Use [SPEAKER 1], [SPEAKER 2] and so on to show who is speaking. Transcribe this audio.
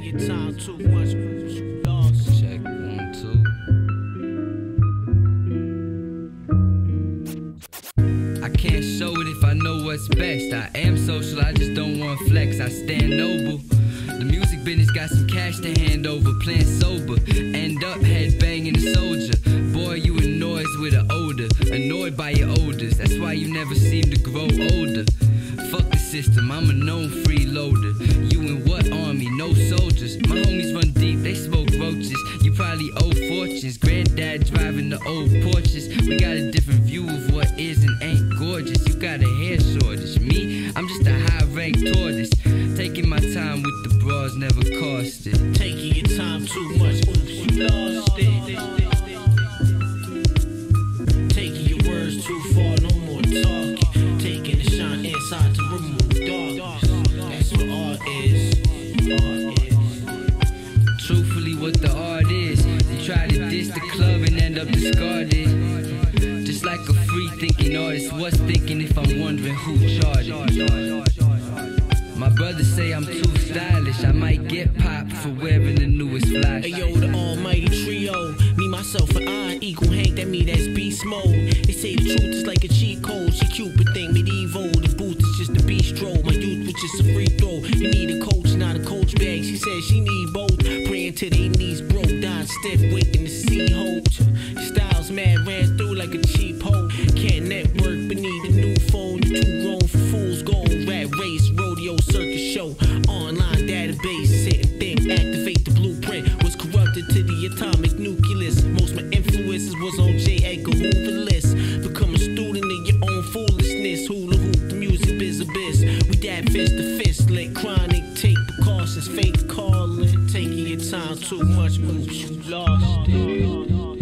[SPEAKER 1] your time too much, you lost.
[SPEAKER 2] Check 1, 2. I can't show it if I know what's best. I am social, I just don't want flex. I stand noble. The music business got some cash to hand over. Playing sober, end up head banging a soldier. Boy, you a noise with an odor. Annoyed by your odors, that's why you never seem to grow older. Fuck the system, I'm a known freeloader. You in what army? No soldiers. My homies run deep, they smoke roaches. You probably owe fortunes. Granddad driving the old Porsches. We got a different view of what is and ain't gorgeous. You got a hair shortage. Me, I'm just a high-ranked tortoise. Taking my time with the bras never cost it.
[SPEAKER 1] Taking your time too much, oops, you lost it. Taking your words too far, no more talking. Taking the shine inside to remove darkness. That's what art is.
[SPEAKER 2] Truthfully, what the art is. You try to diss the club and end up discarded. Just like a free-thinking artist, what's thinking if I'm wondering who charted? My brothers say I'm too stylish. I might get popped for wearing the newest flash.
[SPEAKER 1] Hey yo, the almighty trio. Me, myself, and I equal Hank, that me, that's beast mode. They say the truth is like a cheat code. She Cupid thing, medieval. The booth is just a bistro. My youth was just a free throw. You need a coach, not a coach bag. She said she need both. Praying till they knees broke down, stiff, waiting to see hope. Styles mad, ran through like a cheap hoe. Can't network, but need a new phone. You too grown for fools gold. Rat race, rodeo, circus show. Online database, sit and think, activate the blueprint. Was corrupted to the atomic nucleus. Most my influences was on J. Edgar Hoover list. Become a student of your own foolishness. Hula hoop, the music biz abyss. We dab fist to fist, let chronic take precautions. Faith calling, taking your time too much, oops, you lost it.